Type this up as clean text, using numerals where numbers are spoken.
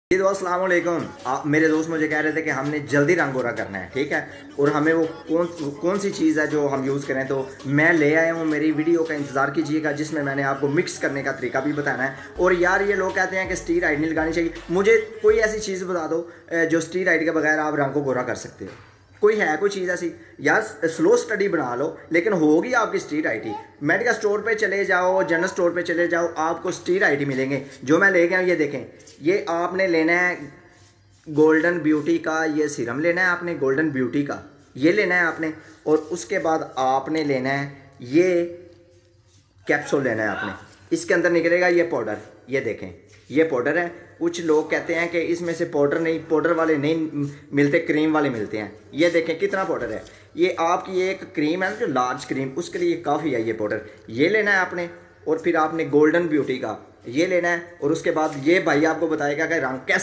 जी दोस्त अस्सलाम वालेकुम। आप मेरे दोस्त मुझे कह रहे थे कि हमने जल्दी रंग गोरा करना है, ठीक है। और हमें वो कौन सी चीज़ है जो हम यूज़ करें, तो मैं ले आया हूँ। मेरी वीडियो का इंतज़ार कीजिएगा जिसमें मैंने आपको मिक्स करने का तरीका भी बताना है। और यार ये लोग कहते हैं कि स्टीरॉइड नहीं लगानी चाहिए, मुझे कोई ऐसी चीज़ बता दो जो स्टीरॉइड के बगैर आप रंग को गोरा कर सकते हो। कोई है कोई चीज़ ऐसी? यार स्लो स्टडी बना लो, लेकिन होगी आपकी स्ट्रीट आईटी। मेडिकल स्टोर पे चले जाओ, जनरल स्टोर पे चले जाओ, आपको स्ट्रीट आईटी मिलेंगे। जो मैं ले गया हूँ ये देखें, ये आपने लेना है गोल्डन ब्यूटी का, ये सीरम लेना है आपने गोल्डन ब्यूटी का, ये लेना है आपने। और उसके बाद आपने लेना है ये कैप्सूल लेना है आपने। इसके अंदर निकलेगा ये पाउडर, ये देखें ये पाउडर है। कुछ लोग कहते हैं कि इसमें से पाउडर नहीं, पाउडर वाले नहीं मिलते, क्रीम वाले मिलते हैं। ये देखें कितना पाउडर है। ये आपकी एक क्रीम है ना जो लार्ज क्रीम, उसके लिए काफ़ी है ये पाउडर। ये लेना है आपने। और फिर आपने गोल्डन ब्यूटी का ये लेना है। और उसके बाद ये भाई आपको बताएगा कि रंग कैसे